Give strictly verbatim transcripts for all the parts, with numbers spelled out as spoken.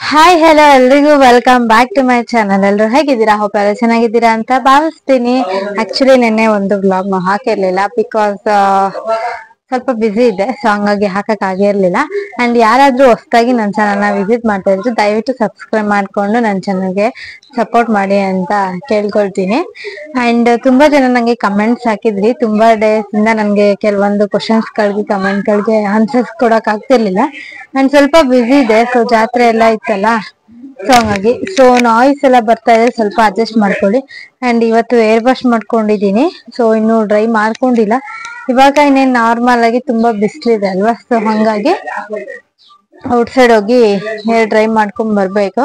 Hi hello ಎಲ್ರಿಗೂ welcome back to my channel. ಎಲ್ಲರೂ ಹೇಗಿದ್ದೀರಾ? ಹೋಪ್ ಎಲ್ಲ ಚೆನ್ನಾಗಿದ್ದೀರಾ ಅಂತ ಭಾವಿಸ್ತೀನಿ. ಆಕ್ಚುಲಿ ನಿನ್ನೆ ಒಂದು ವ್ಲಾಗ್ ನ ಹಾಕಿರ್ಲಿಲ್ಲ ಬಿಕಾಸ್ ಸ್ವಲ್ಪ ಬಿಸಿ ಇದೆ, ಸೊ ಹಂಗಾಗಿ ಹಾಕಕ್ ಆಗಿರ್ಲಿಲ್ಲ. ಅಂಡ್ ಯಾರಾದ್ರೂ ಹೊಸದಾಗಿ ನನ್ನ ಚಾನಲ್ ನ ವಿಸಿಟ್ ಮಾಡ್ತಾ ಇದ್ರು ದಯವಿಟ್ಟು ಸಬ್ಸ್ಕ್ರೈಬ್ ಮಾಡ್ಕೊಂಡು ನನ್ನ ಚಾನಲ್ಗೆ ಸಪೋರ್ಟ್ ಮಾಡಿ ಅಂತ ಕೇಳ್ಕೊಳ್ತೀನಿ. ಅಂಡ್ ತುಂಬಾ ಜನ ನಂಗೆ ಕಮೆಂಟ್ಸ್ ಹಾಕಿದ್ರಿ. ತುಂಬಾ ಡೇಸ್ ಇಂದ ನನ್ಗೆ ಕೆಲವೊಂದು ಕ್ವಶನ್ಸ್ ಗಳಿಗೆ ಕಮೆಂಟ್ ಗಳಿಗೆ ಆನ್ಸರ್ಸ್ ಕೊಡಕ್ ಆಗ್ತಿರ್ಲಿಲ್ಲ. ಅಂಡ್ ಸ್ವಲ್ಪ ಬಿಸಿ ಇದೆ, ಸೊ ಜಾತ್ರೆ ಎಲ್ಲ ಇತ್ತಲ್ಲ, ಸೊ ಹಂಗಾಗಿ ಸೊ ನಾಯ್ಸ್ ಎಲ್ಲ ಬರ್ತಾ ಇದೆ, ಸ್ವಲ್ಪ ಅಡ್ಜಸ್ಟ್ ಮಾಡ್ಕೊಳ್ಳಿ. ಅಂಡ್ ಇವತ್ತು ಏರ್ ವಾಶ್ ಮಾಡ್ಕೊಂಡಿದೀನಿ, ಸೊ ಇನ್ನು ಡ್ರೈ ಮಾಡ್ಕೊಂಡಿಲ್ಲ. ಇವಾಗ ಇನ್ನೇನ್ ನಾರ್ಮಲ್ ಆಗಿ ತುಂಬಾ ಬಿಸಿಲಿದೆ ಅಲ್ವಾ, ಸೊ ಹಂಗಾಗಿ ಔಟ್ ಸೈಡ್ ಹೋಗಿ ಹೇರ್ ಡ್ರೈ ಮಾಡ್ಕೊಂಡ್ ಬರ್ಬೇಕು.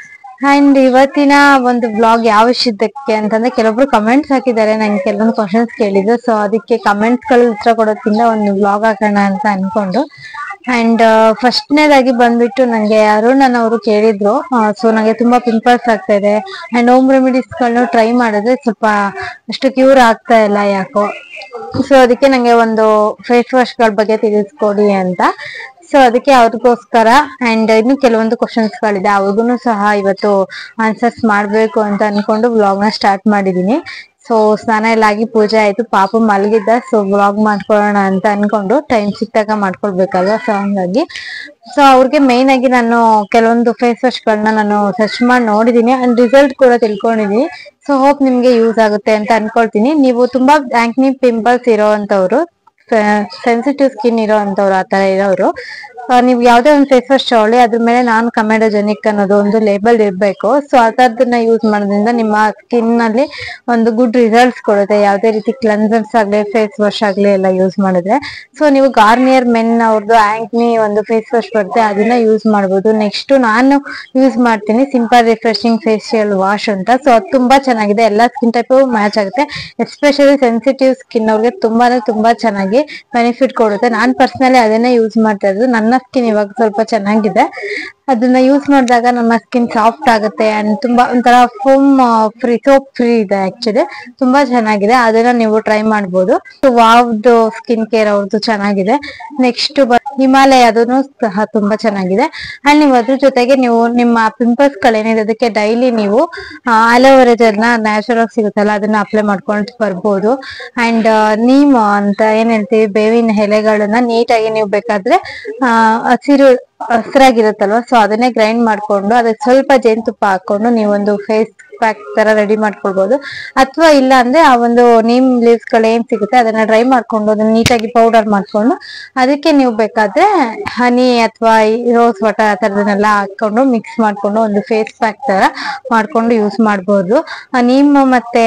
ಅಂಡ್ ಇವತ್ತಿನ ಒಂದು ಬ್ಲಾಗ್ ಯಾವ ವಿಷಯಕ್ಕೆ ಅಂತಂದ್ರೆ, ಕೆಲವೊಬ್ರು ಕಮೆಂಟ್ಸ್ ಹಾಕಿದ್ದಾರೆ, ನಂಗೆ ಕೆಲವೊಂದು ಕ್ವಶನ್ಸ್ ಕೇಳಿದ್ರು. ಸೊ ಅದಕ್ಕೆ ಕಮೆಂಟ್ಸ್ ಗಳು ಉತ್ತರ ಕೊಡೋದ್ರಿಂದ ಒಂದು ಬ್ಲಾಗ್ ಹಾಕೋಣ ಅಂತ ಅನ್ಕೊಂಡು. ಅಂಡ್ ಫಸ್ಟ್ನೇದಾಗಿ ಬಂದ್ಬಿಟ್ಟು ನಂಗೆ ಅರುಣ್ ಅವರು ಕೇಳಿದ್ರು, ಸೊ ನಂಗೆ ತುಂಬಾ ಪಿಂಪಲ್ಸ್ ಆಗ್ತಾ ಇದೆ ಅಂಡ್ ಹೋಮ್ ರೆಮಿಡೀಸ್ ಗಳನ್ನ ಟ್ರೈ ಮಾಡಿದ್ರೆ ಸ್ವಲ್ಪ ಅಷ್ಟು ಕ್ಯೂರ್ ಆಗ್ತಾ ಇಲ್ಲ ಯಾಕೋ, ಸೊ ಅದಕ್ಕೆ ನಂಗೆ ಒಂದು ಫೇಸ್ ವಾಶ್ ಗಳ ಬಗ್ಗೆ ತಿಳಿಸ್ಕೊಡಿ ಅಂತ. ಸೊ ಅದಕ್ಕೆ ಅವ್ರಿಗೋಸ್ಕರ ಅಂಡ್ ಇನ್ನು ಕೆಲವೊಂದು ಕ್ವಶನ್ಸ್ ಗಳಿದೆ, ಅವ್ರಿಗೂ ಸಹ ಇವತ್ತು ಆನ್ಸರ್ಸ್ ಮಾಡ್ಬೇಕು ಅಂತ ಅನ್ಕೊಂಡು ವ್ಲಾಗ್ ನ ಸ್ಟಾರ್ಟ್ ಮಾಡಿದೀನಿ. ಸೊ ಸ್ನಾನ ಎಲ್ಲ ಆಗಿ ಪೂಜೆ ಆಯ್ತು, ಪಾಪು ಮಲಗಿದ್ದ, ಸೊ ವ್ಲಾಗ್ ಮಾಡ್ಕೊಳ್ಳೋಣ ಅಂತ ಅನ್ಕೊಂಡು ಟೈಮ್ ಸಿಕ್ತಾಗ ಮಾಡ್ಕೊಳ್ಬೇಕಲ್ವಾ, ಸೊ ಹಂಗಾಗಿ ಸೊ ಅವ್ರಿಗೆ ಮೇನ್ ಆಗಿ ನಾನು ಕೆಲವೊಂದು ಫೇಸ್ ವಾಶ್ ಗಳನ್ನ ನಾನು ಸರ್ಚ್ ಮಾಡಿ ನೋಡಿದೀನಿ ಅಂಡ್ ರಿಸಲ್ಟ್ ಕೂಡ ತಿಳ್ಕೊಂಡಿದೀನಿ. ಸೊ ಹೋಪ್ ನಿಮ್ಗೆ ಯೂಸ್ ಆಗುತ್ತೆ ಅಂತ ಅನ್ಕೊಳ್ತೀನಿ. ನೀವು ತುಂಬಾ ಆಕ್ನಿ ಪಿಂಪಲ್ಸ್ ಇರೋವಂತವ್ರು, ಸೆನ್ಸಿಟಿವ್ ಸ್ಕಿನ್ ಇರೋ ಅಂತವ್ರು, ಆತರ ಇರೋರು ನೀವು ಯಾವ್ದೇ ಒಂದು ಫೇಸ್ ವಾಶ್ ತಗೊಳ್ಳಿ, ಅದ್ರ ಮೇಲೆ ನಾನ್ ಕಮೆಡೋಜೆನಿಕ್ ಅನ್ನೋದು ಒಂದು ಲೇಬಲ್ ಇರ್ಬೇಕು. ಸೊ ಆ ತರದನ್ನ ಯೂಸ್ ಮಾಡೋದ್ರಿಂದ ನಿಮ್ಮ ಸ್ಕಿನ್ ನಲ್ಲಿ ಒಂದು ಗುಡ್ ರಿಸಲ್ಟ್ಸ್ ಕೊಡುತ್ತೆ. ಯಾವ್ದೇ ರೀತಿ ಕ್ಲೆನ್ಸರ್ಸ್ ಆಗ್ಲಿ ಫೇಸ್ ವಾಶ್ ಆಗ್ಲಿ ಎಲ್ಲ ಯೂಸ್ ಮಾಡಿದ್ರೆ. ಸೊ ನೀವು ಗಾರ್ನಿಯರ್ ಮೆನ್ ಅವ್ರದ್ದು ಆಂಕ್ನಿ ಒಂದು ಫೇಸ್ ವಾಶ್ ಬರುತ್ತೆ, ಅದನ್ನ ಯೂಸ್ ಮಾಡ್ಬೋದು. ನೆಕ್ಸ್ಟ್ ನಾನು ಯೂಸ್ ಮಾಡ್ತೀನಿ ಸಿಂಪಲ್ ರಿಫ್ರೆಶಿಂಗ್ ಫೇಶಿಯಲ್ ವಾಶ್ ಅಂತ. ಸೊ ಅದು ತುಂಬಾ ಚೆನ್ನಾಗಿದೆ, ಎಲ್ಲಾ ಸ್ಕಿನ್ ಟೈಪ್ ಮ್ಯಾಚ್ ಆಗುತ್ತೆ. ಎಸ್ಪೆಷಲಿ ಸೆನ್ಸಿಟಿವ್ ಸ್ಕಿನ್ ಅವ್ರಿಗೆ ತುಂಬಾನೇ ತುಂಬಾ ಚೆನ್ನಾಗಿ ಬೆನಿಫಿಟ್ ಕೊಡುತ್ತೆ. ನಾನ್ ಪರ್ಸನಲಿ ಅದನ್ನೇ ಯೂಸ್ ಮಾಡ್ತಾ ಇರೋದು. ನನ್ನ ಸ್ಕಿನ್ ಇವಾಗ ಸ್ವಲ್ಪ ಚೆನ್ನಾಗಿದೆ, ಅದನ್ನ ಯೂಸ್ ಮಾಡಿದಾಗ ನಮ್ಮ ಸ್ಕಿನ್ ಸಾಫ್ಟ್ ಆಗುತ್ತೆ ಅಂಡ್ ತುಂಬಾ ಒಂಥರ ಫೋಮ್ ಫ್ರೀ ಸೋಪ್ ಫ್ರೀ ಇದೆ. ಆಕ್ಚುಲಿ ತುಂಬಾ ಚೆನ್ನಾಗಿದೆ, ಅದನ್ನ ನೀವು ಟ್ರೈ ಮಾಡ್ಬೋದು. ವಾವ್ದು ಸ್ಕಿನ್ ಕೇರ್ ಅವ್ರದ್ದು ಚೆನ್ನಾಗಿದೆ. ನೆಕ್ಸ್ಟ್ ಹಿಮಾಲಯ ಅದನ್ನು ಸಹ ತುಂಬಾ ಚೆನ್ನಾಗಿದೆ. ಅಂಡ್ ನೀವು ಅದ್ರ ಜೊತೆಗೆ ನೀವು ನಿಮ್ಮ ಪಿಂಪಲ್ಸ್ ಗಳೇನಿದೆ ಅದಕ್ಕೆ ಡೈಲಿ ನೀವು ಅಲೋವೆರಾ ಜೆಲ್ ನ ನ್ಯಾಚುರಲ್ ಆಗಿ ಸಿಗುತ್ತಲ್ಲ, ಅದನ್ನ ಅಪ್ಲೈ ಮಾಡ್ಕೊಂಡು ಬರ್ಬೋದು. ಅಂಡ್ ನೀಮ್ ಅಂತ ಏನ್ ಹೇಳ್ತೀವಿ, ಬೇವಿನ ಎಲೆಗಳನ್ನ ನೀಟಾಗಿ ನೀವು ಬೇಕಾದ್ರೆ ಆ ಹಸಿರು ಹಸಿರಾಗಿರುತ್ತಲ್ವಾ, ಸೊ ಅದನ್ನೇ ಗ್ರೈಂಡ್ ಮಾಡ್ಕೊಂಡು ಅದಕ್ಕೆ ಸ್ವಲ್ಪ ಜೇನುತುಪ್ಪ ಹಾಕೊಂಡು ನೀವೊಂದು ಫೇಸ್ ಪ್ಯಾಕ್ ತರ ರೆಡಿ ಮಾಡ್ಕೊಳ್ಬಹುದು. ಅಥವಾ ಇಲ್ಲ ಅಂದ್ರೆ ಆ ಒಂದು ನೀಮ್ ಲೀವ್ಸ್ ಗಳು ಏನ್ ಸಿಗುತ್ತೆ ಅದನ್ನ ಡ್ರೈ ಮಾಡ್ಕೊಂಡು ಅದನ್ನ ನೀಟಾಗಿ ಪೌಡರ್ ಮಾಡ್ಕೊಂಡು ಅದಕ್ಕೆ ನೀವು ಬೇಕಾದ್ರೆ ಹನಿ ಅಥವಾ ರೋಸ್ ವಾಟರ್ ಆ ತರದನ್ನೆಲ್ಲ ಹಾಕೊಂಡು ಮಿಕ್ಸ್ ಮಾಡ್ಕೊಂಡು ಒಂದು ಫೇಸ್ ಪ್ಯಾಕ್ ತರ ಮಾಡ್ಕೊಂಡು ಯೂಸ್ ಮಾಡ್ಬೋದು. ನೀಮ್ ಮತ್ತೆ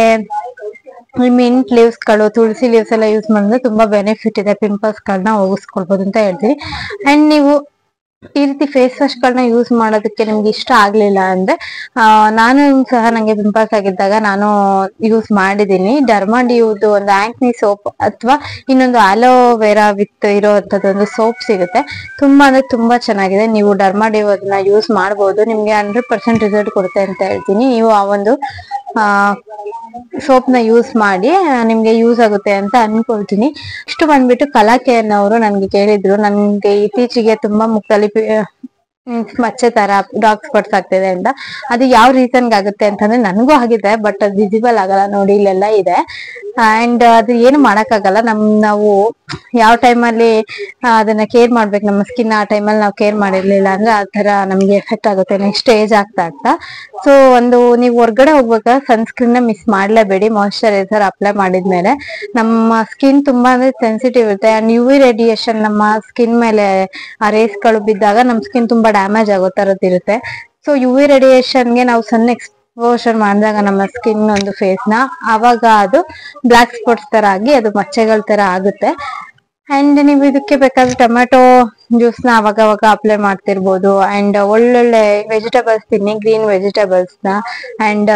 ಮಿಂಟ್ ಲೀವ್ಸ್ ಗಳು, ತುಳಸಿ ಲೀವ್ಸ್ ಎಲ್ಲ ಯೂಸ್ ಮಾಡಿದ್ರೆ ತುಂಬಾ ಬೆನಿಫಿಟ್ ಇದೆ, ಪಿಂಪಲ್ಸ್ ಗಳನ್ನ ಹೋಗಿಸ್ಕೊಳ್ಬಹುದು ಅಂತ ಹೇಳ್ತೀನಿ. ಅಂಡ್ ನೀವು ಈ ರೀತಿ ಫೇಸ್ ವಾಶ್ ಗಳನ್ನ ಯೂಸ್ ಮಾಡೋದಕ್ಕೆ ನಿಮ್ಗೆ ಇಷ್ಟ ಆಗ್ಲಿಲ್ಲ ಅಂದ್ರೆ ಆ ನಾನು ಸಹ ನಂಗೆ ಪಿಂಪಲ್ಸ್ ಆಗಿದ್ದಾಗ ನಾನು ಯೂಸ್ ಮಾಡಿದೀನಿ ಡರ್ಮಾಡಿಯುದು ಒಂದು ಆಂಕ್ನಿ ಸೋಪ್ ಅಥವಾ ಇನ್ನೊಂದು ಅಲೋವೆರಾ ವಿತ್ ಇರೋಂಥದ್ದು ಒಂದು ಸೋಪ್ ಸಿಗುತ್ತೆ. ತುಂಬಾ ಅಂದ್ರೆ ತುಂಬಾ ಚೆನ್ನಾಗಿದೆ, ನೀವು ಡರ್ಮಾಡಿಯು ಅದನ್ನ ಯೂಸ್ ಮಾಡ್ಬೋದು. ನಿಮ್ಗೆ ಹಂಡ್ರೆಡ್ ಪರ್ಸೆಂಟ್ ರಿಸಲ್ಟ್ ಕೊಡುತ್ತೆ ಅಂತ ಹೇಳ್ತೀನಿ. ನೀವು ಆ ಒಂದು ಆ ಸೋಪ್ ನ ಯೂಸ್ ಮಾಡಿ, ನಿಮ್ಗೆ ಯೂಸ್ ಆಗುತ್ತೆ ಅಂತ ಅನ್ಕೊಳ್ತೀನಿ. ಇಷ್ಟು ಬಂದ್ಬಿಟ್ಟು ಕಲಾಕೇನ್ ಅವರು ನನ್ಗೆ ಕೇಳಿದ್ರು, ನನ್ಗೆ ಇತ್ತೀಚೆಗೆ ತುಂಬಾ ಮುಖದಲ್ಲಿ ಮಚ್ಚೆ ತರ ಡಾರ್ಕ್ ಸ್ಪಾಟ್ಸ್ ಆಗ್ತಿದೆ ಅಂತ. ಅದು ಯಾವ ರೀಸನ್ಗೆ ಆಗುತ್ತೆ ಅಂತಂದ್ರೆ ನನಗೂ ಆಗಿದೆ, ಬಟ್ ಅದು ವಿಸಿಬಲ್ ಆಗಲ್ಲ. ನೋಡಿ ಇಲ್ಲೆಲ್ಲ ಇದೆ. ಅಂಡ್ ಅದು ಏನು ಮಾಡಕ್ ಆಗಲ್ಲ, ನಮ್ ನಾವು ಯಾವ ಟೈಮಲ್ಲಿ ಅದನ್ನ ಕೇರ್ ಮಾಡ್ಬೇಕು ನಮ್ಮ ಸ್ಕಿನ್, ಆ ಟೈಮಲ್ಲಿ ನಾವು ಕೇರ್ ಮಾಡಿರ್ಲಿಲ್ಲ ಅಂದ್ರೆ ಆ ತರ ನಮ್ಗೆ ಎಫೆಕ್ಟ್ ಆಗುತ್ತೆ ನೆಕ್ಸ್ಟ್ ಏಜ್ ಆಗ್ತಾ ಆಗ್ತಾ. ಸೊ ಒಂದು ನೀವು ಹೊರ್ಗಡೆ ಹೋಗ್ಬೇಕಾದ್ರೆ ಸನ್ಸ್ಕ್ರೀನ್ ನ ಮಿಸ್ ಮಾಡ್ಲೇಬೇಡಿ. ಮಾಯಿಶ್ಚರೈಸರ್ ಅಪ್ಲೈ ಮಾಡಿದ್ಮೇಲೆ ನಮ್ಮ ಸ್ಕಿನ್ ತುಂಬಾ ಅಂದ್ರೆ ಸೆನ್ಸಿಟಿವ್ ಇರುತ್ತೆ ಅಂಡ್ ಯು ವಿ ರೇಡಿಯೇಷನ್ ನಮ್ಮ ಸ್ಕಿನ್ ಮೇಲೆ ಆ ರೇಸ್ ಗಳು ಬಿದ್ದಾಗ ನಮ್ ಸ್ಕಿನ್ ತುಂಬಾ ಡ್ಯಾಮೇಜ್ ಆಗೋ ತರದಿರುತ್ತೆ. ಸೊ ಯು ವಿ ರೇಡಿಯೇಷನ್ಗೆ ನಾವು ಸಣ್ಣ ಎಕ್ಸ್ಪೋಷರ್ ಮಾಡಿದಾಗ ನಮ್ಮ ಸ್ಕಿನ್ ಒಂದು ಫೇಸ್ ನ, ಅವಾಗ ಅದು ಬ್ಲಾಕ್ ಸ್ಪಾಟ್ಸ್ ತರ ಆಗಿ ಅದು ಮಚ್ಚೆಗಳ ತರ ಆಗುತ್ತೆ. ಅಂಡ್ ನೀವು ಇದಕ್ಕೆ ಬೇಕಾದ್ರೆ ಟೊಮೆಟೊ ಜ್ಯೂಸ್ ನ ಅವಾಗ ಅವಾಗ ಅಪ್ಲೈ ಮಾಡ್ತಿರ್ಬೋದು. ಅಂಡ್ ಒಳ್ಳೊಳ್ಳೆ ವೆಜಿಟೇಬಲ್ಸ್ ತಿನ್ನಿ, ಗ್ರೀನ್ ವೆಜಿಟೇಬಲ್ಸ್ ನ. ಅಂಡ್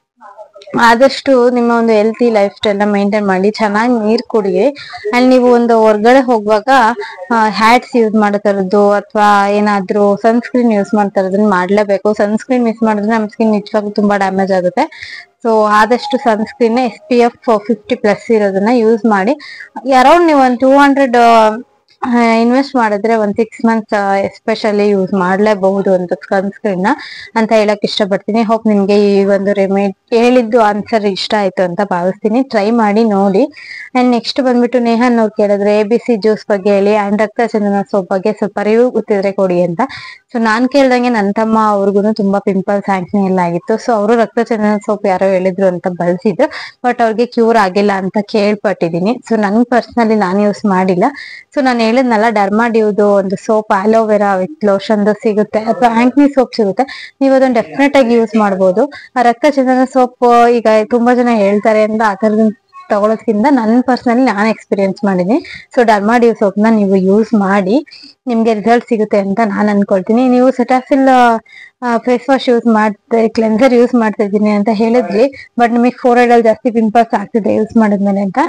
ಆದಷ್ಟು ನಿಮ್ಮ ಒಂದು ಹೆಲ್ತಿ ಲೈಫ್ ಸ್ಟೈಲ್ ನ ಮೇಂಟೈನ್ ಮಾಡಿ, ಚೆನ್ನಾಗಿ ನೀರ್ ಕುಡಿ. ಅಂಡ್ ನೀವು ಒಂದು ಹೊರ್ಗಡೆ ಹೋಗುವಾಗ ಹ್ಯಾಟ್ಸ್ ಯೂಸ್ ಮಾಡೋ ತರದ್ದು ಅಥವಾ ಏನಾದ್ರೂ ಸನ್ಸ್ಕ್ರೀನ್ ಯೂಸ್ ಮಾಡ್ತಾ ಇರೋದನ್ನ ಮಾಡ್ಲೇಬೇಕು. ಸನ್ಸ್ಕ್ರೀನ್ ಮಿಸ್ ಮಾಡಿದ್ರೆ ನಮ್ ಸ್ಕಿನ್ ನಿಜವಾಗ್ಲೂ ತುಂಬಾ ಡ್ಯಾಮೇಜ್ ಆಗುತ್ತೆ. ಸೊ ಆದಷ್ಟು sunscreen S P F fifty plus ಇರೋದನ್ನ ಯೂಸ್ ಮಾಡಿ. ಅರೌಂಡ್ ನೀವು ಒಂದು ಟೂ ಹಂಡ್ರೆಡ್ ಇನ್ವೆಸ್ಟ್ ಮಾಡಿದ್ರೆ ಒಂದ್ ಸಿಕ್ಸ್ ಮಂತ್ಸ್ ಎಸ್ಪೆಷಲಿ ಯೂಸ್ ಮಾಡ್ಲೇಬಹುದು ಅಂತ ಸನ್ಸ್ಕ್ರೀನ್ ನ ಅಂತ ಹೇಳಕ್ ಇಷ್ಟಪಡ್ತೀನಿ. ಹೋಪ್ ನಿಮ್ಗೆ ಈ ಒಂದು ರೆಮಿಡಿ ಹೇಳಿದ್ದು ಆನ್ಸರ್ ಇಷ್ಟ ಆಯ್ತು ಅಂತ ಭಾವಿಸ್ತೀನಿ. ಟ್ರೈ ಮಾಡಿ ನೋಡಿ. ಅಂಡ್ ನೆಕ್ಸ್ಟ್ ಬಂದ್ಬಿಟ್ಟು ನೇಹನ್ ಅವ್ರು ಕೇಳಿದ್ರೆ ಎ ಬಿ ಸಿ ಜ್ಯೂಸ್ ಬಗ್ಗೆ ಹೇಳಿ ಅಂಡ್ ರಕ್ತ ಚಂದನ ಸೋಪ್ ಬಗ್ಗೆ ಸ್ವಲ್ಪ ರಿವ್ಯೂ ಗೊತ್ತಿದ್ರೆ ಕೊಡಿ ಅಂತ. ಸೊ ನಾನ್ ಕೇಳ್ದಂಗೆ ನನ್ನ ತಮ್ಮ ಅವ್ರಿಗೂ ತುಂಬಾ ಪಿಂಪಲ್ಸ್ ಆಕ್ನೆ ಎಲ್ಲ ಆಗಿತ್ತು. ಸೊ ಅವರು ರಕ್ತ ಚಂದನ ಸೋಪ್ ಯಾರೋ ಹೇಳಿದ್ರು ಅಂತ ಬಳಸಿದ್ರು, ಬಟ್ ಅವ್ರಿಗೆ ಕ್ಯೂರ್ ಆಗಿಲ್ಲ ಅಂತ ಕೇಳ್ಪಟ್ಟಿದೀನಿ. ಸೊ ನನ್ ಪರ್ಸನಲಿ ನಾನು ಯೂಸ್ ಮಾಡಿಲ್ಲ. ಸೊ ನಾನು ಹೇಳಿದ್ನಲ್ಲ ಡರ್ಮಾಡ್ಯೂದು ಒಂದು ಸೋಪ್ ಆಲೋವೆರಾ ವಿತ್ ಲೋಷನ್ ಸಿಗುತ್ತೆ ಅಥವಾ ಆಂಕ್ನಿ ಸೋಪ್ ಸಿಗುತ್ತೆ, ನೀವು ಅದನ್ನ ಡೆಫಿನೆಟ್ ಆಗಿ ಯೂಸ್ ಮಾಡ್ಬೋದು. ಆ ರಕ್ತ ಚಂದನ ಸೋಪ್ ಈಗ ತುಂಬಾ ಜನ ಹೇಳ್ತಾರೆ ಅಂತ ಆ ತರದ ತಗೊಳೋದ್ಕಿಂತ ನನ್ ಪರ್ಸನಲಿ ನಾನು ಎಕ್ಸ್ಪೀರಿಯನ್ಸ್ ಮಾಡಿದೀನಿ. ಸೊ ಡರ್ಮಾಡ್ಯೂ ಸೋಪ್ ನ ನೀವು ಯೂಸ್ ಮಾಡಿ ನಿಮ್ಗೆ ರಿಸಲ್ಟ್ ಸಿಗುತ್ತೆ ಅಂತ ನಾನು ಅನ್ಕೊಳ್ತೀನಿ. ನೀವು ಸೆಟಾಫಿಲ್ ಫೇಸ್ ವಾಶ್ ಯೂಸ್ ಮಾಡ್ತಾ ಕ್ಲೆನ್ಸರ್ ಯೂಸ್ ಮಾಡ್ತಾ ಇದ್ದೀನಿ ಅಂತ ಹೇಳಿದ್ರಿ, ಬಟ್ ನಿಮಗೆ ಫೋರ್ ಹೆಡ್ ಅಲ್ಲಿ ಜಾಸ್ತಿ ಪಿಂಪಲ್ಸ್ ಆಗ್ತಿದೆ ಯೂಸ್ ಮಾಡಿದ್ಮೇಲೆ ಅಂತ.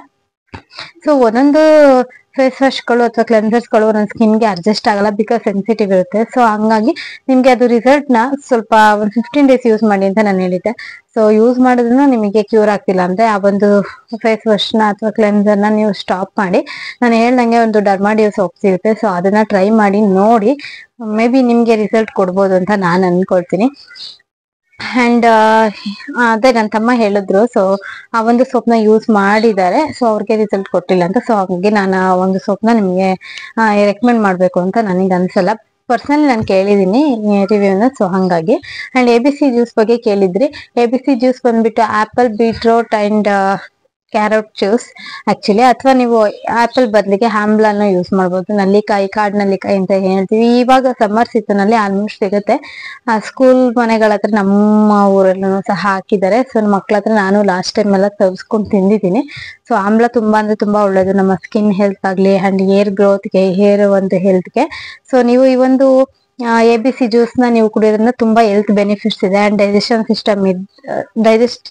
ಸೊ ಒಂದೊಂದು ಫೇಸ್ ವಾಶ್ ಗಳು ಅಥವಾ ಕ್ಲೆನ್ಸರ್ಸ್ ಗಳು ಒಂದೊಂದು ಸ್ಕಿನ್ ಗೆ ಅಡ್ಜಸ್ಟ್ ಆಗಲ್ಲ, ಬಿಕಾಸ್ ಸೆನ್ಸಿಟಿವ್ ಇರುತ್ತೆ. ಸೊ ಹಂಗಾಗಿ ನಿಮ್ಗೆ ಅದು ರಿಸಲ್ಟ್ ನ ಸ್ವಲ್ಪ ಒಂದು ಫಿಫ್ಟೀನ್ ಡೇಸ್ ಯೂಸ್ ಮಾಡಿ ಅಂತ ನಾನು ಹೇಳಿದ್ದೆ. ಸೊ ಯೂಸ್ ಮಾಡಿದ್ರು ನಿಮಗೆ ಕ್ಯೂರ್ ಆಗ್ತಿಲ್ಲ ಅಂದ್ರೆ ಆ ಒಂದು ಫೇಸ್ ವಾಶ್ ನ ಅಥವಾ ಕ್ಲೆನ್ಸರ್ ನ ನೀವು ಸ್ಟಾಪ್ ಮಾಡಿ ನಾನು ಹೇಳ್ದಂಗೆ ಒಂದು ಡರ್ಮಾಡ್ಯೂ ಸೋಪ್ ಸಿಗುತ್ತೆ. ಸೊ ಅದನ್ನ ಟ್ರೈ ಮಾಡಿ ನೋಡಿ, ಮೇ ಬಿ ನಿಮ್ಗೆ ರಿಸಲ್ಟ್ ಕೊಡ್ಬೋದು ಅಂತ ನಾನು ಅನ್ಕೊಳ್ತೀನಿ. ಅಂಡ್ ಅದೇ ನನ್ನ ತಮ್ಮ ಹೇಳಿದ್ರು, ಸೊ ಆ ಒಂದು ಸೋಪ್ ನ ಯೂಸ್ ಮಾಡಿದ್ದಾರೆ, ಸೊ ಅವ್ರಿಗೆ ರಿಸಲ್ಟ್ ಕೊಟ್ಟಿಲ್ಲ ಅಂತ. ಸೊ ಹಾಗಾಗಿ ನಾನು ಆ ಒಂದು ಸೋಪ್ ನ ನಿಮ್ಗೆ ರೆಕಮೆಂಡ್ ಮಾಡ್ಬೇಕು ಅಂತ ನನಗೆ ಅನ್ಸಲ್ಲ. ಪರ್ಸನಲಿ ನಾನು ಕೇಳಿದೀನಿ ರಿವ್ಯೂನ. ಸೊ ಹಂಗಾಗಿ and A B C juice ಬಗ್ಗೆ ಕೇಳಿದ್ರಿ. ಎ ಬಿ ಸಿ ಜ್ಯೂಸ್ ಬಂದ್ಬಿಟ್ಟು apple, beetroot and carrot juice actually, ಅಥವಾ ನೀವು ಆಪಲ್ ಬದಲಿಗೆ ಆಮ್ಲಾನ ಯೂಸ್ ಮಾಡ್ಬೋದು. ನಲ್ಲಿಕಾಯಿ, ಕಾಡ್ ನಲ್ಲಿಕಾಯಿ ಅಂತ ಹೇಳ್ತೀವಿ. ಇವಾಗ ಸಮ್ಮರ್ ಸೀಸನ್ ಅಲ್ಲಿ ಆಲ್ಮೋಸ್ಟ್ ಸಿಗುತ್ತೆ. ಸ್ಕೂಲ್ ಮನೆಗಳ ಹತ್ರ ನಮ್ಮ ಊರಲ್ಲೂ ಸಹ ಹಾಕಿದ್ದಾರೆ. ಸೊ ನಮ್ಮ ಮಕ್ಳ ಹತ್ರ ನಾನು ಲಾಸ್ಟ್ ಟೈಮ್ ಎಲ್ಲ ತರಿಸ್ಕೊಂಡು ತಿಂದಿದ್ದೀನಿ. ಸೊ ಆಮ್ಲ ತುಂಬಾ ಅಂದ್ರೆ ತುಂಬಾ ಒಳ್ಳೇದು ನಮ್ಮ ಸ್ಕಿನ್ ಹೆಲ್ತ್ ಆಗ್ಲಿ ಅಂಡ್ ಹೇರ್ ಗ್ರೋತ್ಗೆ, ಹೇರ್ ಒಂದು ಹೆಲ್ತ್ಗೆ. ಸೊ ನೀವು ಈ ಒಂದು ಎ ಬಿ ಸಿ ಜ್ಯೂಸ್ ನ ನೀವು ಕುಡಿಯೋದ್ರಿಂದ ತುಂಬಾ ಹೆಲ್ತ್ ಬೆನಿಫಿಟ್ಸ್ ಇದೆ. And digestion system digest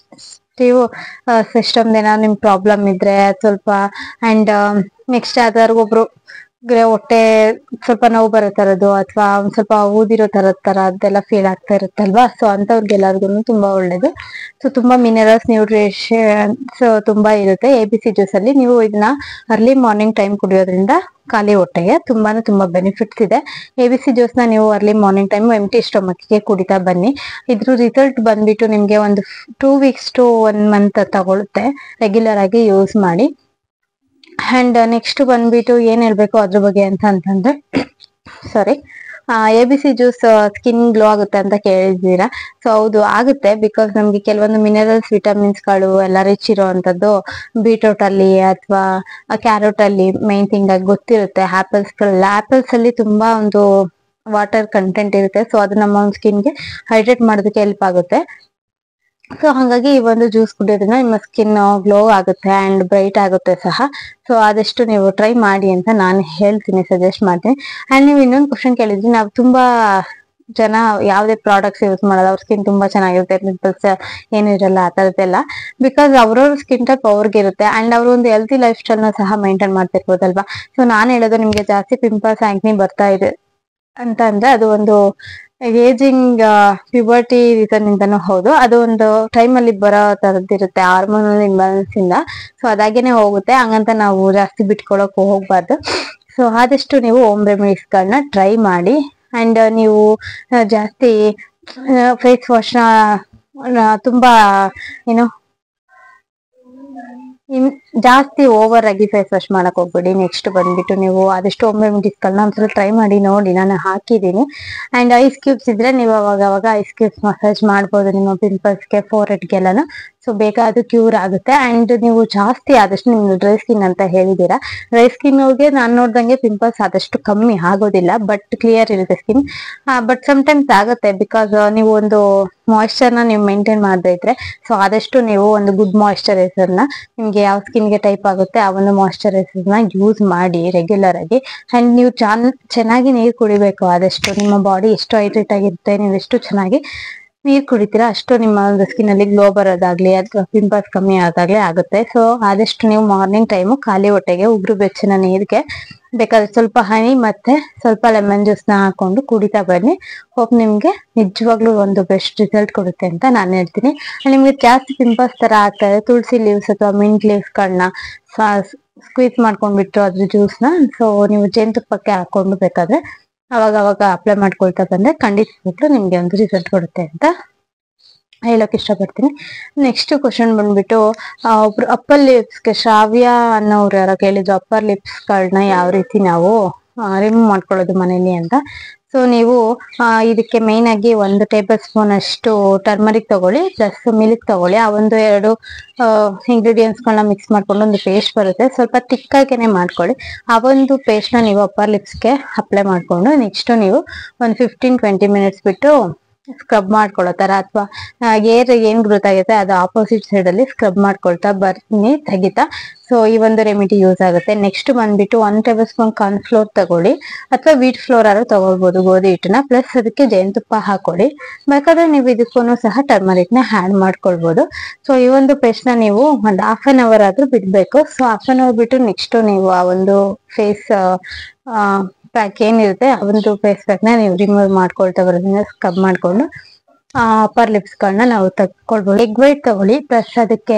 system ಏನಾದ್ರು ನಿಮ್ ಪ್ರಾಬ್ಲಮ್ ಇದ್ರೆ ಸ್ವಲ್ಪ, ಅಂಡ್ ನೆಕ್ಸ್ಟ್ ಯಾವ್ದಾದ್ರು ಹೊಟ್ಟೆ ಸ್ವಲ್ಪ ನೋವು ಬರೋ ತರದ್ದು ಅಥವಾ ಒಂದ್ ಸ್ವಲ್ಪ ಊದಿರೋ ತರದ ತರ ಅದೆಲ್ಲ ಫೀಲ್ ಆಗ್ತಾ ಇರುತ್ತಲ್ವಾ, ಸೊ ಅಂತವ್ರಿಗೆಲ್ಲರಿಗೂ ತುಂಬಾ ಒಳ್ಳೇದು. ಸೊ ತುಂಬಾ ಮಿನರಲ್ಸ್, ನ್ಯೂಟ್ರಿಷನ್ಸ್ ತುಂಬಾ ಇರುತ್ತೆ ಎ ಬಿ ಸಿ ಜ್ಯೂಸ್ ಅಲ್ಲಿ. ನೀವು ಇದನ್ನ ಅರ್ಲಿ ಮಾರ್ನಿಂಗ್ ಟೈಮ್ ಕುಡಿಯೋದ್ರಿಂದ ಖಾಲಿ ಹೊಟ್ಟೆಗೆ ತುಂಬಾನೇ ತುಂಬಾ ಬೆನಿಫಿಟ್ಸ್ ಇದೆ. ಎ ಬಿ ಸಿ ಜ್ಯೂಸ್ ನ ನೀವು ಅರ್ಲಿ ಮಾರ್ನಿಂಗ್ ಟೈಮ್ ಎಂಟಿ ಸ್ಟೊಮಕ್ಗೆ ಕುಡಿತಾ ಬನ್ನಿ. ಇದ್ರ ರಿಸಲ್ಟ್ ಬಂದ್ಬಿಟ್ಟು ನಿಮ್ಗೆ ಒಂದು two weeks to one month ತಗೊಳುತ್ತೆ ರೆಗ್ಯುಲರ್ ಆಗಿ ಯೂಸ್ ಮಾಡಿ. ಅಂಡ್ ನೆಕ್ಸ್ಟ್ ಬಂದ್ಬಿಟ್ಟು ಏನ್ ಹೇಳ್ಬೇಕು ಅದ್ರ ಬಗ್ಗೆ ಅಂತ ಅಂತಂದ್ರೆ sorry A B C juice skin glow ಆಗುತ್ತೆ ಅಂತ ಕೇಳಿದ್ದೀರಾ. ಸೊ ಹೌದು ಆಗುತ್ತೆ, ಬಿಕಾಸ್ ನಮ್ಗೆ ಕೆಲವೊಂದು ಮಿನರಲ್ಸ್, ವಿಟಮಿನ್ಸ್ ಗಳು ಎಲ್ಲ ರಿಚ್ ಇರುವಂತದ್ದು ಬೀಟ್ರೂಟ್ ಅಲ್ಲಿ ಅಥವಾ ಕ್ಯಾರೆಟ್ ಅಲ್ಲಿ ಮೈನ್ ಥಿಂಗ್ ಆಗಿ ಗೊತ್ತಿರುತ್ತೆ. ಆಪಲ್ಸ್ ಗಳಲ್ಲ, ಆಪಲ್ಸ್ ಅಲ್ಲಿ ತುಂಬಾ ಒಂದು ವಾಟರ್ ಕಂಟೆಂಟ್ ಇರುತ್ತೆ. ಸೊ ಅದು ನಮ್ಮ ಸ್ಕಿನ್ಗೆ ಹೈಡ್ರೇಟ್ ಮಾಡೋದಕ್ಕೆ ಹೆಲ್ಪ್ ಆಗುತ್ತೆ. ಸೊ ಹಾಗಾಗಿ ಈ ಒಂದು ಜ್ಯೂಸ್ ಕುಡಿಯೋದ್ರಿಂದ ನಿಮ್ಮ ಸ್ಕಿನ್ ಗ್ಲೋ ಆಗುತ್ತೆ ಅಂಡ್ ಬ್ರೈಟ್ ಆಗುತ್ತೆ ಸಹ. ಸೊ ಆದಷ್ಟು ನೀವು ಟ್ರೈ ಮಾಡಿ ಅಂತ ನಾನು ಹೇಳ್ತೀನಿ, ಸಜೆಸ್ಟ್ ಮಾಡ್ತೀನಿ. ಅಂಡ್ ನೀವು ಇನ್ನೊಂದು ಕ್ವಶನ್ ಕೇಳಿದ್ರಿ, ನಾವು ತುಂಬಾ ಜನ ಯಾವ್ದೇ ಪ್ರಾಡಕ್ಟ್ಸ್ ಯೂಸ್ ಮಾಡೋದು ಅವ್ರ ಸ್ಕಿನ್ ತುಂಬಾ ಚೆನ್ನಾಗಿರುತ್ತೆ, ಪಿಂಪಲ್ಸ್ ಏನು ಇರಲ್ಲ ಆ ತರದ್ದೆಲ್ಲ. ಬಿಕಾಸ್ ಅವ್ರವ್ರ ಸ್ಕಿನ್ ಟೈಪ್ ಅವ್ರಿಗಿರುತ್ತೆ ಅಂಡ್ ಅವ್ರ ಒಂದು ಹೆಲ್ತಿ ಲೈಫ್ ಸ್ಟೈಲ್ ನ ಸಹ ಮೈಂಟೈನ್ ಮಾಡ್ತಿರ್ಬೋದಲ್ವಾ. ಸೊ ನಾನು ಹೇಳೋದು ನಿಮ್ಗೆ ಜಾಸ್ತಿ ಪಿಂಪಲ್ಸ್ ಆಕ್ನಿ ಬರ್ತಾ ಇದೆ ಅಂತ ಅಂದ್ರೆ ಅದು ಒಂದು ಏಜಿಂಗ್ ಪ್ಯೂಬರ್ಟಿ ರೀಸನ್ ಇಂದಾನು ಹೌದು. ಅದು ಒಂದು ಟೈಮ್ ಅಲ್ಲಿ ಬರೋ ತರದಿರುತ್ತೆ ಹಾರ್ಮೋನಲ್ ಇಂಬ್ಯಾಲೆನ್ಸ್ ಇಂದ. ಸೊ ಅದಾಗೇನೆ ಹೋಗುತ್ತೆ, ಹಂಗಂತ ನಾವು ಜಾಸ್ತಿ ಬಿಟ್ಕೊಳಕ್ ಹೋಗ್ಬಾರ್ದು. ಸೊ ಆದಷ್ಟು ನೀವು ಹೋಮ್ ರೆಮಿಡೀಸ್ ಗಳನ್ನ ಟ್ರೈ ಮಾಡಿ. ಅಂಡ್ ನೀವು ಜಾಸ್ತಿ ಫೇಸ್ ವಾಶ್ ನ ತುಂಬಾ ಏನು ಜಾಸ್ತಿ ಓವರ್ ಆಗಿ ಫೇಸ್ ವಾಶ್ ಮಾಡಕ್ ಹೋಗ್ಬೇಡಿ. ನೆಕ್ಸ್ಟ್ ಬಂದ್ಬಿಟ್ಟು ನೀವು ಆದಷ್ಟು ಹೋಮ್ ರೆಮಿಡೀಸ್ ಗಳನ್ನ ಒಂದ್ಸಲ ಟ್ರೈ ಮಾಡಿ ನೋಡಿ, ನಾನು ಹಾಕಿದ್ದೀನಿ. ಅಂಡ್ ಐಸ್ ಕ್ಯೂಬ್ಸ್ ಇದ್ರೆ ನೀವು ಅವಾಗ ಅವಾಗ ಐಸ್ ಕ್ಯೂಬ್ಸ್ ಮಸಾಜ್ ಮಾಡ್ಬೋದು ನಿಮ್ಮ ಪಿಂಪಲ್ಸ್ಗೆ, ಫೋರ್ ಹೆಡ್ಗೆಲ್ಲನು. ಸೊ ಬೇಗ ಅದು ಕ್ಯೂರ್ ಆಗುತ್ತೆ. ಅಂಡ್ ನೀವು ಜಾಸ್ತಿ ಆದಷ್ಟು ನಿಮ್ದು ಡ್ರೈ ಸ್ಕಿನ್ ಅಂತ ಹೇಳಿದೀರಾ, ಡ್ರೈ ಸ್ಕಿನ್ ಅವ್ರಿಗೆ ನಾನು ನೋಡ್ದಂಗೆ ಪಿಂಪಲ್ಸ್ ಆದಷ್ಟು ಕಮ್ಮಿ ಆಗೋದಿಲ್ಲ, ಬಟ್ ಕ್ಲಿಯರ್ ಇರುತ್ತೆ ಸ್ಕಿನ್. ಬಟ್ ಸಮ್ಟೈಮ್ಸ್ ಆಗುತ್ತೆ, ಬಿಕಾಸ್ ನೀವು ಒಂದು ಮಾಯಿಶ್ಚರ್ ನ ನೀವು ಮೇಂಟೈನ್ ಮಾಡದೇ ಇದ್ರೆ. ಸೊ ಆದಷ್ಟು ನೀವು ಒಂದು ಗುಡ್ ಮಾಯಿಶ್ಚರೈಸರ್ ನ ನಿಮ್ಗೆ ಯಾವ ಸ್ಕಿನ್ ಗೆ ಟೈಪ್ ಆಗುತ್ತೆ ಆ ಒಂದು ಮಾಯಿಶ್ಚರೈಸರ್ ನ ಯೂಸ್ ಮಾಡಿ ರೆಗ್ಯುಲರ್ ಆಗಿ. ಅಂಡ್ ನೀವು ಚೆನ್ನಾಗಿ ನೀರು ಕುಡಿಬೇಕು. ಆದಷ್ಟು ನಿಮ್ಮ ಬಾಡಿ ಎಷ್ಟು ಹೈಡ್ರೇಟ್ ಆಗಿರುತ್ತೆ, ನೀವು ಎಷ್ಟು ಚೆನ್ನಾಗಿ ನೀರ್ ಕುಡಿತೀರಾ ಅಷ್ಟು ನಿಮ್ಮ ಒಂದು ಸ್ಕಿನ್ ಅಲ್ಲಿ ಗ್ಲೋ ಬರೋದಾಗ್ಲಿ ಅಥವಾ ಪಿಂಪಲ್ಸ್ ಕಮ್ಮಿ ಆದಾಗ್ಲಿ ಆಗುತ್ತೆ. ಸೊ ಆದಷ್ಟು ನೀವು ಮಾರ್ನಿಂಗ್ ಟೈಮು ಖಾಲಿ ಹೊಟ್ಟೆಗೆ ಉಗುರು ಬೆಚ್ಚನ ನೀರಿಗೆ ಬೇಕಾದ್ರೆ ಸ್ವಲ್ಪ ಹನಿ ಮತ್ತೆ ಸ್ವಲ್ಪ ಲೆಮನ್ ಜ್ಯೂಸ್ ನ ಹಾಕೊಂಡು ಕುಡಿತಾ ಬನ್ನಿ. ಹೋಪ್ ನಿಮ್ಗೆ ನಿಜವಾಗ್ಲೂ ಒಂದು ಬೆಸ್ಟ್ ರಿಸಲ್ಟ್ ಕೊಡುತ್ತೆ ಅಂತ ನಾನು ಹೇಳ್ತೀನಿ. ನಿಮ್ಗೆ ಜಾಸ್ತಿ ಪಿಂಪಲ್ಸ್ ತರ ಆಗ್ತಾ ಇದೆ, ತುಳಸಿ ಲೀವ್ಸ್ ಅಥವಾ ಮಿಂಟ್ ಲೀವ್ಸ್ ಗಳನ್ನ ಸ್ಕ್ವೀಸ್ ಮಾಡ್ಕೊಂಡ್ಬಿಟ್ಟು ಅದ್ರ ಜ್ಯೂಸ್ನ ಸೊ ನೀವು ಜೇನುತುಪ್ಪಕ್ಕೆ ಹಾಕೊಂಡು ಬೇಕಾದ್ರೆ ಅವಾಗ ಅವಾಗ ಅಪ್ಲೈ ಮಾಡ್ಕೊಳ್ತಾ ಬಂದ್ರೆ ಖಂಡಿತವಾಗ್ಲೂ ನಿಮ್ಗೆ ಒಂದು ರಿಸಲ್ಟ್ ಕೊಡುತ್ತೆ ಅಂತ ಹೇಳಕ್ ಇಷ್ಟಪಡ್ತೀನಿ. ನೆಕ್ಸ್ಟ್ ಕ್ವಶನ್ ಬಂದ್ಬಿಟ್ಟು ಒಬ್ರು ಅಪ್ಪರ್ ಲಿಪ್ಸ್ಗೆ ಶ್ರಾವ್ಯ ಅನ್ನೋರು ಯಾರೋ ಕೇಳಿದ್ರು ಅಪ್ಪರ್ ಲಿಪ್ಸ್ಗಳನ್ನ ಯಾವ ರೀತಿ ನಾವು ರಿಮೂವ್ ಮಾಡ್ಕೊಳ್ಳೋದು ಮನೇಲಿ ಅಂತ. ಸೊ ನೀವು ಇದಕ್ಕೆ ಮೇನ್ ಆಗಿ ಒಂದು ಟೇಬಲ್ ಸ್ಪೂನ್ ಅಷ್ಟು ಟರ್ಮರಿಕ್ ತಗೊಳ್ಳಿ, ಪ್ಲಸ್ ಮಿಲ್ಕ್ ತಗೊಳ್ಳಿ. ಆ ಒಂದು ಎರಡು ಇಂಗ್ರೀಡಿಯೆಂಟ್ಸ್ ಗಳನ್ನ ಮಿಕ್ಸ್ ಮಾಡ್ಕೊಂಡು ಒಂದು ಪೇಸ್ಟ್ ಬರುತ್ತೆ, ಸ್ವಲ್ಪ ತಿಕ್ಕಾಗೇನೆ ಮಾಡ್ಕೊಳ್ಳಿ. ಆ ಒಂದು ಪೇಸ್ಟ್ ನ ನೀವು ಅಪ್ಪರ್ ಲಿಪ್ಸ್ಗೆ ಅಪ್ಲೈ ಮಾಡ್ಕೊಂಡು ನೆಕ್ಸ್ಟ್ ನೀವು ಒಂದು ಫಿಫ್ಟೀನ್ ಟ್ವೆಂಟಿ ಮಿನಿಟ್ಸ್ ಬಿಟ್ಟು ಸ್ಕ್ರಬ್ ಮಾಡ್ಕೊಳ್ಳೋ ತರ ಅಥವಾ ಏರ್ ಏನ್ ಗ್ರೋತ್ ಆಗುತ್ತೆ ಅದು ಆಪೋಸಿಟ್ ಸೈಡ್ ಅಲ್ಲಿ ಸ್ಕ್ರಬ್ ಮಾಡ್ಕೊಳ್ತಾ ಬರ್ತೀನಿ ತೆಗಿತಾ. ಸೊ ಈ ಒಂದು ರೆಮಿಡಿ ಯೂಸ್ ಆಗುತ್ತೆ. ನೆಕ್ಸ್ಟ್ ಬಂದ್ಬಿಟ್ಟು one tablespoon corn flour ತಗೊಳ್ಳಿ ಅಥವಾ ವೀಟ್ ಫ್ಲೋರ್ ಆದ್ರೂ ತಗೊಳ್ಬಹುದು, ಗೋಧಿ ಹಿಟ್ಟನ್ನ. ಪ್ಲಸ್ ಅದಕ್ಕೆ ಜೇನುತುಪ್ಪ ಹಾಕೊಳ್ಳಿ. ಬೇಕಾದ್ರೆ ನೀವು ಇದಕ್ಕೂ ಸಹ ಟರ್ಮರಿಕ್ ನ ಆಡ್ ಮಾಡ್ಕೊಳ್ಬಹುದು. ಸೊ ಈ ಒಂದು ಪೇಸ್ಟ್ ನ ನೀವು ಒಂದ್ ಹಾಫ್ ಅನ್ ಅವರ್ ಆದ್ರೂ ಬಿಡ್ಬೇಕು. ಸೊ ಹಾಫ್ ಅನ್ ಅವರ್ ಬಿಟ್ಟು ನೆಕ್ಸ್ಟ್ ನೀವು ಆ ಒಂದು ಫೇಸ್ ಪ್ಯಾಕ್ ಏನಿರುತ್ತೆ ಆ ಒಂದು ಫೇಸ್ ಪ್ಯಾಕ್ ನ ನೀವು ರಿಮೂವ್ ಮಾಡ್ಕೊಳ್ತಾ ಬರೋದ್ರಿಂದ ಸ್ಕ್ರಬ್ ಮಾಡ್ಕೊಂಡು ಅಪ್ಪರ್ ಲಿಪ್ಸ್ ಗಳನ್ನ ನಾವು ತಗೊಳ್ಬಹುದು. ಎಗ್ ವೈಟ್ ತಗೊಳ್ಳಿ, ಪ್ಲಸ್ ಅದಕ್ಕೆ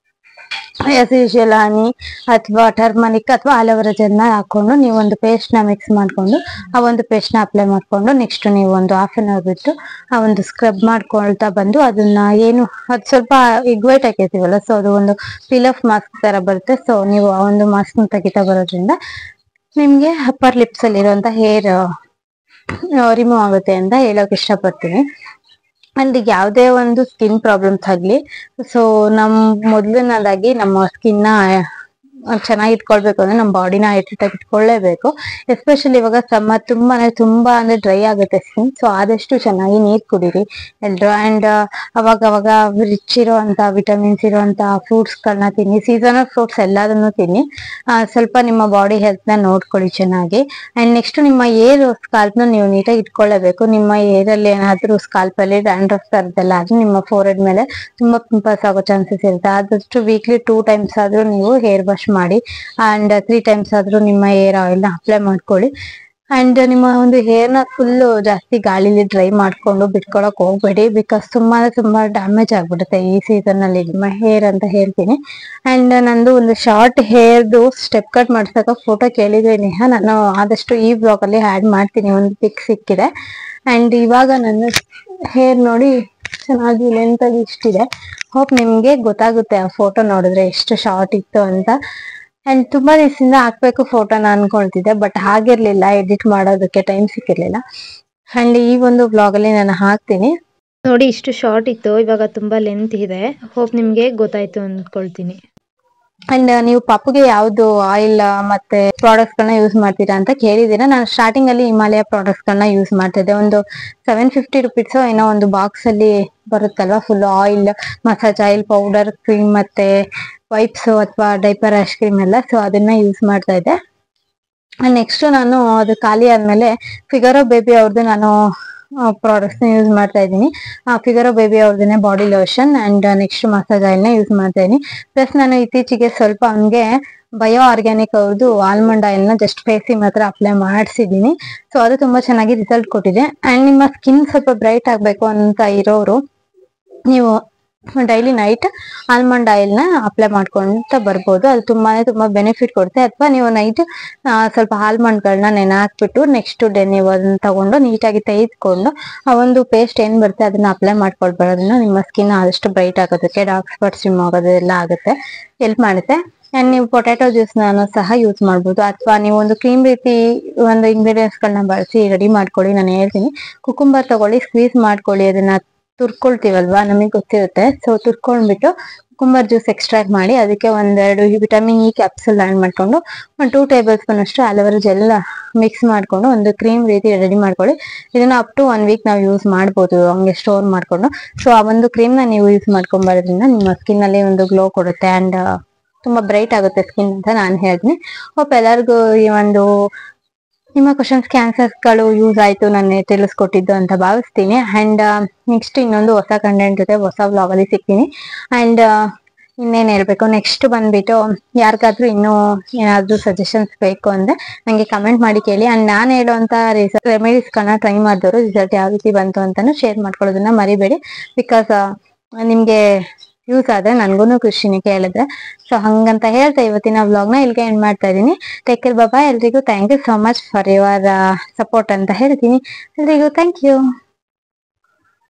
ಆಸ್ ಯೂಶುವಲ್ ಹನಿ ಅಥವಾ ಟರ್ಮರಿಕ್ ಅಥವಾ ಆಲೋವೆರಾ ಜೆಲ್ ಹಾಕೊಂಡು ನೀವು ಒಂದು ಪೇಸ್ಟ್ ನ ಮಿಕ್ಸ್ ಮಾಡ್ಕೊಂಡು ಆ ಒಂದು ಪೇಸ್ಟ್ ನ ಅಪ್ಲೈ ಮಾಡ್ಕೊಂಡು ನೆಕ್ಸ್ಟ್ ನೀವು ಒಂದು ಹಾಫ್ ಅನ್ ಅವರ್ ಬಿಟ್ಟು ಆ ಒಂದು ಸ್ಕ್ರಬ್ ಮಾಡ್ಕೊಳ್ತಾ ಬಂದು ಅದನ್ನ ಏನು ಅದು ಸ್ವಲ್ಪ ಎಗ್ ವೈಟ್ ಹಾಕಿರ್ತೀವಲ್ಲ, ಸೊ ಅದು ಒಂದು ಪೀಲ್ ಆಫ್ ಮಾಸ್ಕ್ ತರ ಬರುತ್ತೆ. ಸೊ ನೀವು ಆ ಒಂದು ಮಾಸ್ಕ್ ನ ತೆಗಿತಾ ಬರೋದ್ರಿಂದ ನಿಮ್ಗೆ ಅಪ್ಪರ್ ಲಿಪ್ಸ್ ಅಲ್ಲಿ ಇರುವಂತ ಹೇರ್ ರಿಮೂವ್ ಆಗುತ್ತೆ ಅಂತ ಹೇಳಕ್ ಇಷ್ಟಪಡ್ತೀನಿ. ಅಂಡ್ ಯಾವುದೇ ಒಂದು ಸ್ಕಿನ್ ಪ್ರಾಬ್ಲಮ್ಸ್ ಆಗ್ಲಿ, ಸೊ ನಮ್ ಮೊದಲನೇದಾಗಿ ನಮ್ಮ ಸ್ಕಿನ್ ನ ಚೆನ್ನಾಗಿ ಇಟ್ಕೊಳ್ಬೇಕು ಅಂದ್ರೆ ನಮ್ಮ ಬಾಡಿನ ಹೈಡ್ರೇಟ್ ಆಗಿ ಇಟ್ಕೊಳ್ಳೇಬೇಕು. ಎಸ್ಪೆಷಲಿ ಇವಾಗ ಸಮ್ಮರ್ ತುಂಬಾ ಅಂದ್ರೆ ತುಂಬಾ ಅಂದ್ರೆ ಡ್ರೈ ಆಗುತ್ತೆ ಸ್ಕಿನ್. ಸೊ ಆದಷ್ಟು ಚೆನ್ನಾಗಿ ನೀರ್ ಕುಡೀರಿ ಎಲ್ರು. ಅಂಡ್ ಅವಾಗ ಅವಾಗ ರಿಚ್ ಇರುವಂತ ವಿಟಮಿನ್ಸ್ ಇರುವಂತ ಫ್ರೂಟ್ಸ್ ಗಳನ್ನ ತಿನ್ನಿ, ಸೀಸನಲ್ ಫ್ರೂಟ್ಸ್ ಎಲ್ಲದನ್ನು ತಿನ್ನಿ. ಸ್ವಲ್ಪ ನಿಮ್ಮ ಬಾಡಿ ಹೆಲ್ತ್ ನ ನೋಡ್ಕೊಳ್ಳಿ ಚೆನ್ನಾಗಿ. ಅಂಡ್ ನೆಕ್ಸ್ಟ್ ನಿಮ್ಮ ಏರ್ ಸ್ಕಾಲ್ಪ್ ನ ನೀವು ನೀಟಾಗಿ ಇಟ್ಕೊಳ್ಳೇಬೇಕು. ನಿಮ್ಮ ಏರ್ ಅಲ್ಲಿ ಏನಾದ್ರೂ ಸ್ಕಾಲ್ಪ್ ಅಲ್ಲಿ ಡ್ಯಾಂಡ್ರಫ್ ತರದೆಲ್ಲ ಆದ್ರೆ ನಿಮ್ಮ ಫೋರ್ ಹೆಡ್ ಮೇಲೆ ತುಂಬಾ ಪಿಂಪಲ್ಸ್ ಆಗೋ ಚಾನ್ಸಸ್ ಇರುತ್ತೆ. ಆದಷ್ಟು ವೀಕ್ಲಿ ಟೂ ಟೈಮ್ಸ್ ಆದ್ರೂ ನೀವು ಹೇರ್ ವಾಶ್ ಮಾಡಿ ಅಂಡ್ ತ್ರೀ ಟೈಮ್ಸ್ ಆದ್ರೂ ನಿಮ್ಮ ಹೇರ್ ಆಯಿಲ್ ನ ಅಪ್ಲೈ ಮಾಡ್ಕೊಳ್ಳಿ. ಅಂಡ್ ನಿಮ್ಮ ಒಂದು ಹೇರ್ ನ ಫುಲ್ ಜಾಸ್ತಿ ಗಾಳಿಲಿ ಡ್ರೈ ಮಾಡ್ಕೊಂಡು ಬಿಟ್ಕೊಳಕ್ ಹೋಗ್ಬೇಡಿ, ಬಿಕಾಸ್ ತುಂಬಾ ತುಂಬಾ ಡ್ಯಾಮೇಜ್ ಆಗ್ಬಿಡುತ್ತೆ ಈ ಸೀಸನ್ ಅಲ್ಲಿ ನಿಮ್ಮ ಹೇರ್ ಅಂತ ಹೇಳ್ತೀನಿ. ಅಂಡ್ ನಂದು ಒಂದು ಶಾರ್ಟ್ ಹೇರ್ದು ಸ್ಟೆಪ್ ಕಟ್ ಮಾಡ್ಸಕ ಫೋಟೋ ಕೇಳಿದ್ದೀನಿ, ನಾನು ಆದಷ್ಟು ಈ ಬ್ಲಾಗ್ ಅಲ್ಲಿ ಆಡ್ ಮಾಡ್ತೀನಿ, ಒಂದು ಪಿಕ್ ಸಿಕ್ಕಿದೆ. ಅಂಡ್ ಇವಾಗ ನನ್ನ ಹೇರ್ ನೋಡಿ ಚೆನ್ನಾಗಿ ಲೆಂತ್ ಆಗಿ ಇಷ್ಟಿದೆ. ಹೋಪ್ ನಿಮ್ಗೆ ಗೊತ್ತಾಗುತ್ತೆ ಆ ಫೋಟೋ ನೋಡಿದ್ರೆ ಎಷ್ಟು ಶಾರ್ಟ್ ಇತ್ತು ಅಂತ. ಅಂಡ್ ತುಂಬಾ ದಿವಸದಿಂದ ಹಾಕ್ಬೇಕು ಫೋಟೋನ ಅನ್ಕೊಳ್ತಿದ್ದೆ, ಬಟ್ ಆಗಿರ್ಲಿಲ್ಲ, ಎಡಿಟ್ ಮಾಡೋದಕ್ಕೆ ಟೈಮ್ ಸಿಕ್ಕಿರ್ಲಿಲ್ಲ. ಅಂಡ್ ಈ ಒಂದು ಬ್ಲಾಗ್ ಅಲ್ಲಿ ನಾನು ಹಾಕ್ತೀನಿ ನೋಡಿ. ಇಷ್ಟು ಶಾರ್ಟ್ ಇತ್ತು, ಇವಾಗ ತುಂಬಾ ಲೆಂತ್ ಇದೆ. ಹೋಪ್ ನಿಮ್ಗೆ ಗೊತ್ತಾಯ್ತು ಅನ್ಕೊಳ್ತೀನಿ. ಅಂಡ್ ನೀವು ಪಾಪುಗೆ ಯಾವ್ದು ಆಯಿಲ್ ಮತ್ತೆ ಪ್ರಾಡಕ್ಟ್ಸ್ ಗಳನ್ನ ಯೂಸ್ ಮಾಡ್ತೀರಾ ಅಂತ ಕೇಳಿದೀರಾ. ನಾನು ಸ್ಟಾರ್ಟಿಂಗ್ ಅಲ್ಲಿ ಹಿಮಾಲಯ ಪ್ರಾಡಕ್ಟ್ಸ್ ಗಳನ್ನ ಯೂಸ್ ಮಾಡ್ತಿದ್ದೆ. ಒಂದು ಸೆವೆನ್ ಫಿಫ್ಟಿ ರುಪೀಸ್ ಏನೋ ಒಂದು ಬಾಕ್ಸ್ ಅಲ್ಲಿ ಬರುತ್ತಲ್ವಾ, full oil, massage oil, powder, cream ಮತ್ತೆ ವೈಪ್ಸ್ ಅಥವಾ ಡೈಪರ್ ರ್ಯಾಶ್ ಕ್ರೀಮ್ ಎಲ್ಲ. ಸೊ ಅದನ್ನ ಯೂಸ್ ಮಾಡ್ತಾ ಇದ್ದೆ. ನೆಕ್ಸ್ಟ್ ನಾನು ಅದು ಖಾಲಿ ಆದ್ಮೇಲೆ ಫಿಗರೋ ಬೇಬಿ ಅವ್ರದ್ದು ನಾನು ಪ್ರಾಡಕ್ಟ್ಸ್ ನ ಯೂಸ್ ಮಾಡ್ತಾ ಇದ್ದೀನಿ. ಆ ಫಿಗರೋ ಬೇಬಿ ಅವ್ರದ್ದೇನೆ body lotion and next massage oil ನ ಯೂಸ್ ಮಾಡ್ತಾ ಇದ್ದೀನಿ. ಪ್ಲಸ್ ನಾನು ಇತ್ತೀಚೆಗೆ ಸ್ವಲ್ಪ ಹಂಗೆ ಬಯೋ ಆರ್ಗ್ಯಾನಿಕ್ ಅವ್ರದ್ದು ಆಲ್ಮಂಡ್ ಆಯಿಲ್ ನ ಜಸ್ಟ್ ಫೇಸಿಗೆ ಮಾತ್ರ ಅಪ್ಲೈ ಮಾಡಿಸಿದೀನಿ. ಸೊ ಅದು ತುಂಬಾ ಚೆನ್ನಾಗಿ ರಿಸಲ್ಟ್ ಕೊಟ್ಟಿದೆ. ಅಂಡ್ ನಿಮ್ಮ ಸ್ಕಿನ್ ಸ್ವಲ್ಪ ಬ್ರೈಟ್ ಆಗ್ಬೇಕು ಅಂತ ಇರೋರು ನೀವು ಡೈಲಿ ನೈಟ್ ಆಲ್ಮಂಡ್ ಆಯಿಲ್ ನ ಅಪ್ಲೈ ಮಾಡ್ಕೊಂತ ಬರ್ಬೋದು. ಅದು ತುಂಬಾನೇ ತುಂಬಾ ಬೆನಿಫಿಟ್ ಕೊಡುತ್ತೆ. ಅಥವಾ ನೀವು ನೈಟ್ ಸ್ವಲ್ಪ ಆಲ್ಮಂಡ್ ಗಳನ್ನ ನೆನೆ ಹಾಕ್ಬಿಟ್ಟು ನೆಕ್ಸ್ಟ್ ಡೇ ನೀವು ಅದನ್ನ ತಗೊಂಡು ನೀಟಾಗಿ ತೆಗೆದುಕೊಂಡು ಆ ಒಂದು ಪೇಸ್ಟ್ ಏನ್ ಬರುತ್ತೆ ಅದನ್ನ ಅಪ್ಲೈ ಮಾಡ್ಕೊಳ್ಬಾರೋದ್ರಿಂದ ನಿಮ್ಮ ಸ್ಕಿನ್ ಆದಷ್ಟು ಬ್ರೈಟ್ ಆಗೋದಕ್ಕೆ, ಡಾರ್ಕ್ ಸ್ಪಾಟ್ಸ್ ರಿಮೂವ್ ಆಗೋದು ಎಲ್ಲ ಆಗುತ್ತೆ, ಹೆಲ್ಪ್ ಮಾಡುತ್ತೆ. ಅಂಡ್ ನೀವು ಪೊಟ್ಯಾಟೊ ಜ್ಯೂಸ್ ನಾನು ಸಹ ಯೂಸ್ ಮಾಡ್ಬೋದು. ಅಥವಾ ನೀವು ಒಂದು ಕ್ರೀಮ್ ರೀತಿ ಒಂದು ಇಂಗ್ರೀಡಿಯೆಂಟ್ಸ್ ಗಳನ್ನ ಬಳಸಿ ರೆಡಿ ಮಾಡ್ಕೊಳ್ಳಿ. ನಾನು ಹೇಳ್ತೀನಿ, ಕುಕುಂಬರ್ ತಗೊಳ್ಳಿ, ಸ್ಕ್ವೀಸ್ ಮಾಡ್ಕೊಳ್ಳಿ, ಅದನ್ನ ತುರ್ಕೊಳ್ತೀವಲ್ವಾ, ನಮಗೆ ಗೊತ್ತಿರುತ್ತೆ. ಸೊ ತುರ್ಕೊಂಡ್ಬಿಟ್ಟು ಕುಕುಂಬರ್ ಜ್ಯೂಸ್ ಎಕ್ಸ್ಟ್ರಾಕ್ಟ್ ಮಾಡಿ ಅದಕ್ಕೆ ಒಂದೆರಡು ವಿಟಮಿನ್ ಇ ಕ್ಯಾಪ್ಸೂಲ್ ಆಡ್ ಮಾಡ್ಕೊಂಡು ಒಂದು ಟೂ ಟೇಬಲ್ ಸ್ಪೂನ್ ಅಷ್ಟು ಆಲೋವೆರಾ ಜೆಲ್ ಮಿಕ್ಸ್ ಮಾಡ್ಕೊಂಡು ಒಂದು ಕ್ರೀಮ್ ರೀತಿ ರೆಡಿ ಮಾಡ್ಕೊಳ್ಳಿ. ಇದನ್ನ ಅಪ್ ಟು ಒನ್ ವೀಕ್ ನಾವು ಯೂಸ್ ಮಾಡ್ಬೋದು ಹಂಗೆ ಸ್ಟೋರ್ ಮಾಡ್ಕೊಂಡು. ಸೊ ಆ ಒಂದು ಕ್ರೀಮ್ ನ ನೀವು ಯೂಸ್ ಮಾಡ್ಕೊಂಬರೋದ್ರಿಂದ ನಿಮ್ಮ ಸ್ಕಿನ್ ಅಲ್ಲಿ ಒಂದು ಗ್ಲೋ ಕೊಡುತ್ತೆ ಅಂಡ್ ತುಂಬಾ ಬ್ರೈಟ್ ಆಗುತ್ತೆ ಸ್ಕಿನ್ ಅಂತ ನಾನು ಹೇಳ್ತೀನಿ. ಹೋಪ್ ಎಲ್ಲರಿಗೂ ಈ ಒಂದು ನಿಮ್ಮ ಕ್ವಶನ್ಸ್ಗೆ ಆನ್ಸರ್ಸ್ ಗಳು ಯೂಸ್ ಆಯ್ತು, ನಾನು ತಿಳಿಸ್ಕೊಟ್ಟಿದ್ದು ಅಂತ ಭಾವಿಸ್ತೀನಿ. ಅಂಡ್ ನೆಕ್ಸ್ಟ್ ಇನ್ನೊಂದು ಹೊಸ ಕಂಟೆಂಟ್ ಜೊತೆ ಹೊಸ ವ್ಲಾಗ್ ಅಲ್ಲಿ ಸಿಗ್ತೀನಿ. ಅಂಡ್ ಇನ್ನೇನ್ ಹೇಳ್ಬೇಕು, ನೆಕ್ಸ್ಟ್ ಬಂದ್ಬಿಟ್ಟು ಯಾರಿಗಾದ್ರೂ ಇನ್ನೂ ಏನಾದ್ರು ಸಜೆಷನ್ಸ್ ಬೇಕು ಅಂದ್ರೆ ನಂಗೆ ಕಮೆಂಟ್ ಮಾಡಿ ಕೇಳಿ. ಅಂಡ್ ನಾನು ಹೇಳುವಂತ ರೆಮಿಡೀಸ್ ಗಳನ್ನ ಟ್ರೈ ಮಾಡಿದವರು ರಿಸಲ್ಟ್ ಯಾವ ರೀತಿ ಬಂತು ಅಂತಾನು ಶೇರ್ ಮಾಡ್ಕೊಳ್ಳೋದನ್ನ ಮರಿಬೇಡಿ. ಬಿಕಾಸ್ ನಿಮ್ಗೆ ಯೂಸ್ ಆದ್ರೆ ನನ್ಗೂ ಖುಷಿನಿ ಕೇಳಿದ್ರೆ. ಸೊ ಹಂಗಂತ ಹೇಳ್ತಾ ಇವತ್ತಿನ ವ್ಲಾಗ್ ನ ಇಲ್ಲಿಗೆ ಎಂಡ್ ಮಾಡ್ತಾ ಇದೀನಿ. ಟೇಕ್ ಕೇರ್ ಬಾಬಾ. ಎಲ್ರಿಗೂ thank you so much for your support ಅಂತ ಹೇಳ್ತೀನಿ. ಎಲ್ರಿಗೂ ಥ್ಯಾಂಕ್ ಯು.